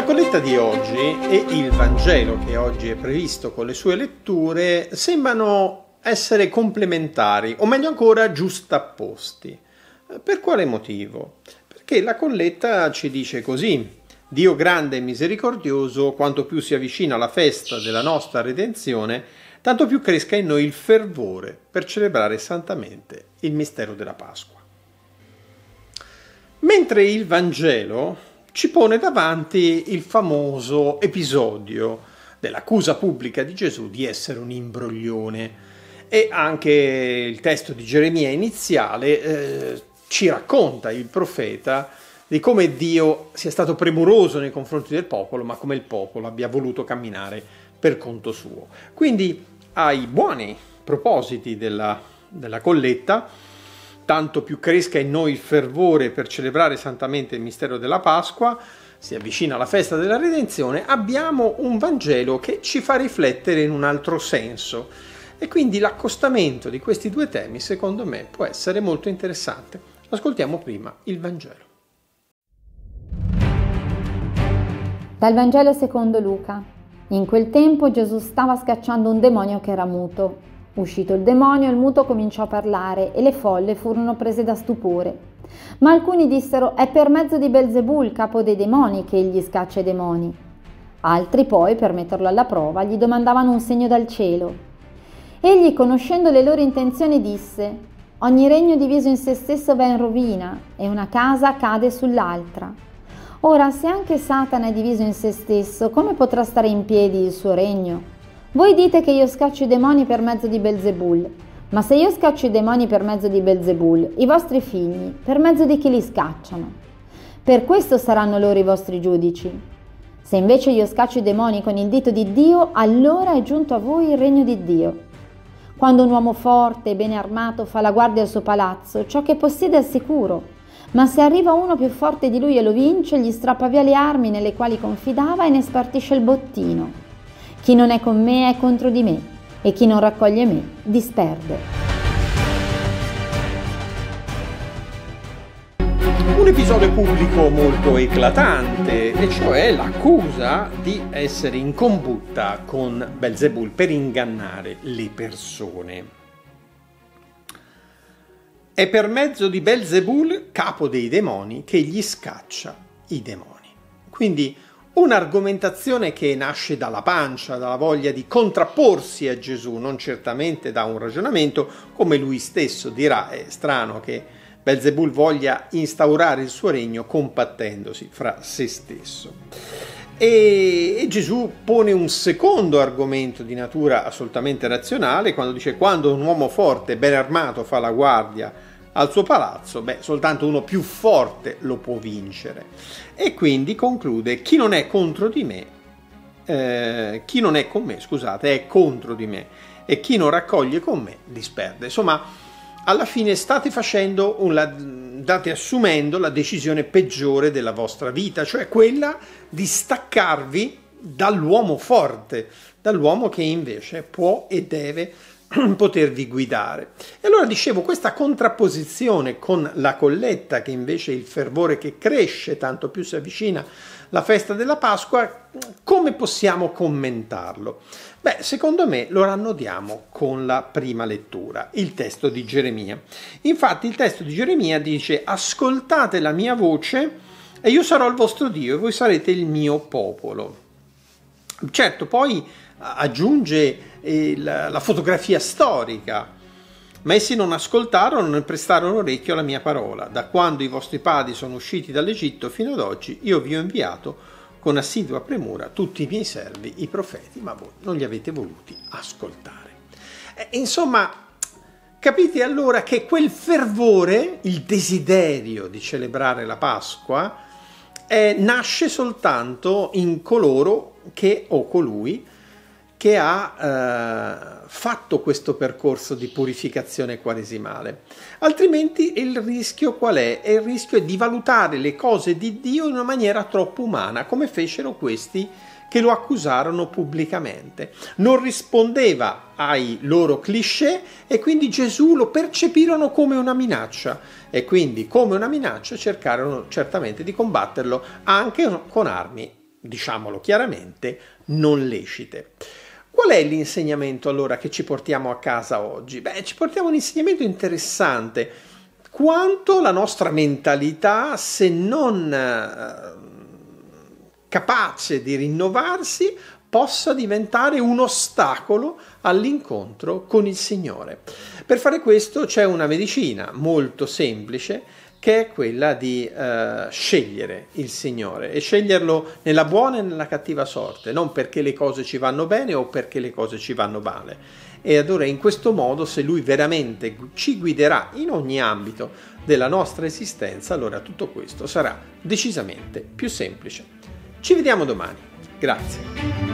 La colletta di oggi e il Vangelo che oggi è previsto con le sue letture sembrano essere complementari, o meglio ancora giustapposti. Per quale motivo? Perché la colletta ci dice così: Dio grande e misericordioso, quanto più si avvicina la festa della nostra redenzione, tanto più cresca in noi il fervore per celebrare santamente il mistero della Pasqua. Mentre il Vangelo ci pone davanti il famoso episodio dell'accusa pubblica di Gesù di essere un imbroglione, e anche il testo di Geremia iniziale ci racconta, il profeta, di come Dio sia stato premuroso nei confronti del popolo, ma come il popolo abbia voluto camminare per conto suo. Quindi ai buoni propositi della colletta, tanto più cresca in noi il fervore per celebrare santamente il mistero della Pasqua, si avvicina la festa della redenzione, abbiamo un Vangelo che ci fa riflettere in un altro senso. E quindi l'accostamento di questi due temi, secondo me, può essere molto interessante. Ascoltiamo prima il Vangelo. Dal Vangelo secondo Luca. In quel tempo Gesù stava scacciando un demonio che era muto. Uscito il demonio, il muto cominciò a parlare e le folle furono prese da stupore. Ma alcuni dissero: è per mezzo di Belzebul, capo dei demoni, che egli scaccia i demoni. Altri poi, per metterlo alla prova, gli domandavano un segno dal cielo. Egli, conoscendo le loro intenzioni, disse: ogni regno diviso in se stesso va in rovina e una casa cade sull'altra. Ora, se anche Satana è diviso in se stesso, come potrà stare in piedi il suo regno? Voi dite che io scaccio i demoni per mezzo di Belzebul, ma se io scaccio i demoni per mezzo di Belzebul, i vostri figli, per mezzo di chi li scacciano? Per questo saranno loro i vostri giudici. Se invece io scaccio i demoni con il dito di Dio, allora è giunto a voi il regno di Dio. Quando un uomo forte e bene armato fa la guardia al suo palazzo, ciò che possiede è sicuro, ma se arriva uno più forte di lui e lo vince, gli strappa via le armi nelle quali confidava e ne spartisce il bottino. Chi non è con me è contro di me, e chi non raccoglie me disperde. Un episodio pubblico molto eclatante, e cioè l'accusa di essere in combutta con Belzebul per ingannare le persone. È per mezzo di Belzebul, capo dei demoni, che gli scaccia i demoni. Quindi un'argomentazione che nasce dalla pancia, dalla voglia di contrapporsi a Gesù, non certamente da un ragionamento, come lui stesso dirà. È strano che Belzebul voglia instaurare il suo regno compattendosi fra se stesso. E Gesù pone un secondo argomento di natura assolutamente razionale quando dice: quando un uomo forte e ben armato fa la guardia al suo palazzo, soltanto uno più forte lo può vincere. E quindi conclude: chi non è contro di me, chi non è con me, scusate, è contro di me, e chi non raccoglie con me disperde. Insomma, alla fine state assumendo la decisione peggiore della vostra vita, cioè quella di staccarvi dall'uomo forte, dall'uomo che invece può e deve potervi guidare. E allora dicevo, questa contrapposizione con la colletta, che invece è il fervore che cresce tanto più si avvicina la festa della Pasqua, come possiamo commentarlo? Secondo me lo rannodiamo con la prima lettura, il testo di Geremia. Infatti il testo di Geremia dice: ascoltate la mia voce e io sarò il vostro Dio e voi sarete il mio popolo. Certo, poi aggiunge la fotografia storica: ma essi non ascoltarono né prestarono orecchio alla mia parola. Da quando i vostri padri sono usciti dall'Egitto fino ad oggi, io vi ho inviato con assidua premura tutti i miei servi, i profeti, ma voi non li avete voluti ascoltare. Insomma, capite allora che quel fervore, il desiderio di celebrare la Pasqua, nasce soltanto in coloro che, o colui che ha fatto questo percorso di purificazione quaresimale. Altrimenti il rischio qual è? E il rischio è di valutare le cose di Dio in una maniera troppo umana, come fecero questi che lo accusarono pubblicamente. Non rispondeva ai loro cliché e quindi Gesù lo percepirono come una minaccia, e quindi come una minaccia cercarono certamente di combatterlo anche con armi diciamolo chiaramente, non lecite. Qual è l'insegnamento allora che ci portiamo a casa oggi? Ci portiamo un insegnamento interessante, quanto la nostra mentalità, se non capace di rinnovarsi, possa diventare un ostacolo all'incontro con il Signore. Per fare questo c'è una medicina molto semplice, che è quella di scegliere il Signore, e sceglierlo nella buona e nella cattiva sorte, non perché le cose ci vanno bene o perché le cose ci vanno male. E allora in questo modo, se Lui veramente ci guiderà in ogni ambito della nostra esistenza, allora tutto questo sarà decisamente più semplice. Ci vediamo domani. Grazie.